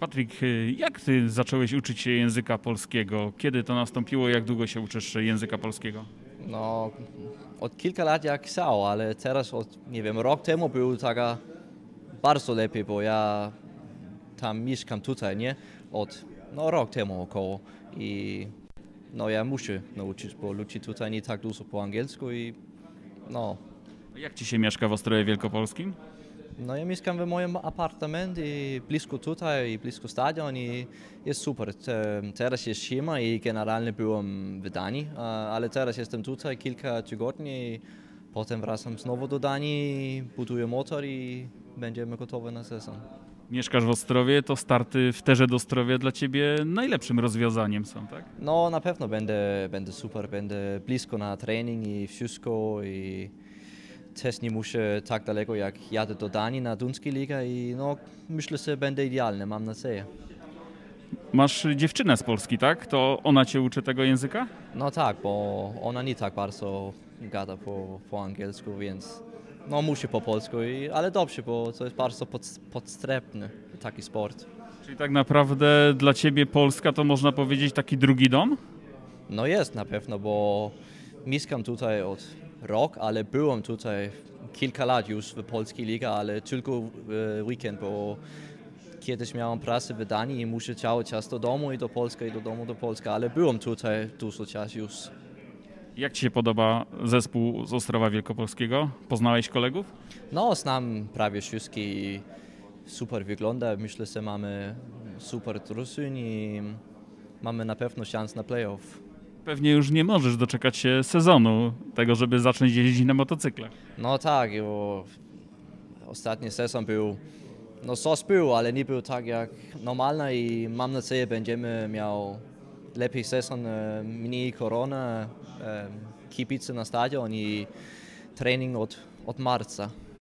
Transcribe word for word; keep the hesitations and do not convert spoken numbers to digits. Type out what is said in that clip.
Patryk, jak ty zacząłeś uczyć się języka polskiego? Kiedy to nastąpiło? Jak długo się uczysz języka polskiego? No, od kilka lat jak chciał, ale teraz od, nie wiem, rok temu był taka bardzo lepiej, bo ja tam mieszkam tutaj, nie? Od, no, rok temu około i no, ja muszę nauczyć, bo ludzie tutaj nie tak dużo po angielsku i no, Jak ci się mieszka w Ostrowie Wielkopolskim? no ja mieszkam w moim apartamencie i blisko tutaj, i blisko stadion i jest super. Te- Teraz jest zima i generalnie byłem w Danii, a- ale teraz jestem tutaj kilka tygodni i potem wracam znowu do Danii, buduję motor i będziemy gotowi na sezon. Mieszkasz w Ostrowie, to starty w Terze do Ostrowia dla ciebie najlepszym rozwiązaniem są, tak? No na pewno będę, będę super, będę blisko na trening i wszystko i też nie muszę tak daleko jak jadę do Danii na Duńskiej Liga i no myślę, że będzie idealne, mam nadzieję. Masz dziewczynę z Polski, tak? To ona cię uczy tego języka? No tak, bo ona nie tak bardzo gada po, po angielsku, więc no musi po polsku, i, ale dobrze, bo to jest bardzo pod, podstępny taki sport. Czyli tak naprawdę dla ciebie Polska to można powiedzieć taki drugi dom? No jest na pewno, bo mieszkam tutaj od rok, ale byłem tutaj kilka lat już w polskiej lidze, ale tylko w weekend, bo kiedyś miałem pracę w Danii i muszę cały czas do domu i do Polski i do domu do Polski, ale byłem tutaj dużo czasu już. Jak ci się podoba zespół z Ostrowa Wielkopolskiego? Poznałeś kolegów? No, znam prawie wszystkich i super wygląda. Myślę, że mamy super drużynę i mamy na pewno szansę na playoff. Pewnie już nie możesz doczekać się sezonu, tego, żeby zacząć jeździć na motocyklach. No tak, bo ostatni sezon był, no sos był, ale nie był tak jak normalny i mam nadzieję, będziemy miał lepiej sezon, e, mniej korona, e, kibice na stadion i trening od, od marca.